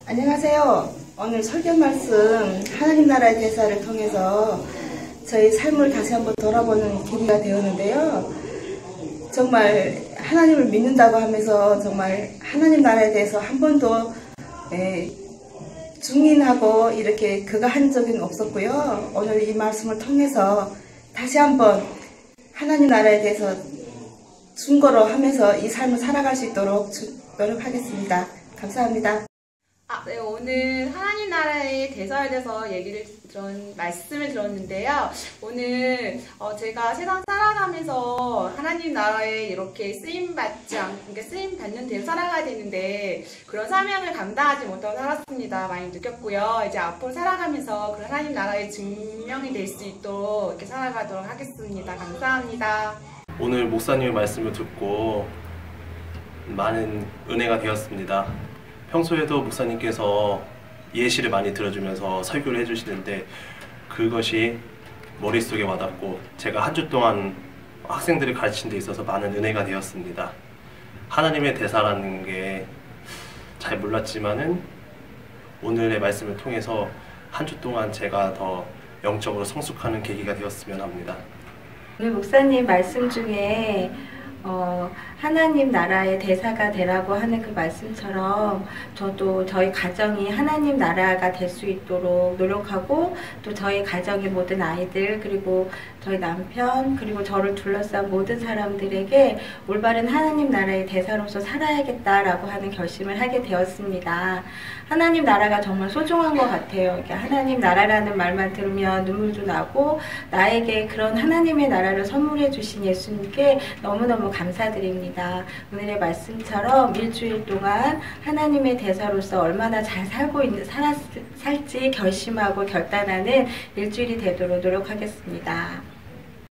안녕하세요. 오늘 설교 말씀 하나님 나라의 대사를 통해서 저희 삶을 다시 한번 돌아보는 계기가 되었는데요. 정말 하나님을 믿는다고 하면서 정말 하나님 나라에 대해서 한 번도 증인하고 이렇게 그가 한 적은 없었고요. 오늘 이 말씀을 통해서 다시 한번 하나님 나라에 대해서 증거로 하면서 이 삶을 살아갈 수 있도록 노력하겠습니다. 감사합니다. 네, 오늘 하나님 나라의 대사에 대해서 말씀을 들었는데요. 오늘 제가 세상 살아가면서 하나님 나라에 이렇게 그러니까 쓰임 받는 대로 살아가야 되는데 그런 사명을 감당하지 못하고 살았습니다. 많이 느꼈고요. 이제 앞으로 살아가면서 그런 하나님 나라의 증명이 될 수 있도록 이렇게 살아가도록 하겠습니다. 감사합니다. 오늘 목사님의 말씀을 듣고 많은 은혜가 되었습니다. 평소에도 목사님께서 예시를 많이 들어주면서 설교를 해주시는데 그것이 머릿속에 와닿고 제가 한 주 동안 학생들을 가르치는 데 있어서 많은 은혜가 되었습니다. 하나님의 대사라는 게 잘 몰랐지만은 오늘의 말씀을 통해서 한 주 동안 제가 더 영적으로 성숙하는 계기가 되었으면 합니다. 오늘 목사님 말씀 중에 하나님 나라의 대사가 되라고 하는 그 말씀처럼 저도 저희 가정이 하나님 나라가 될 수 있도록 노력하고 또 저희 가정의 모든 아이들 그리고 저희 남편 그리고 저를 둘러싼 모든 사람들에게 올바른 하나님 나라의 대사로서 살아야겠다라고 하는 결심을 하게 되었습니다. 하나님 나라가 정말 소중한 것 같아요. 이렇게 하나님 나라라는 말만 들으면 눈물도 나고 나에게 그런 하나님의 나라를 선물해 주신 예수님께 너무너무 감사드립니다. 오늘의 말씀처럼 일주일 동안 하나님의 대사로서 얼마나 잘 살지 결심하고 결단하는 일주일이 되도록 노력하겠습니다.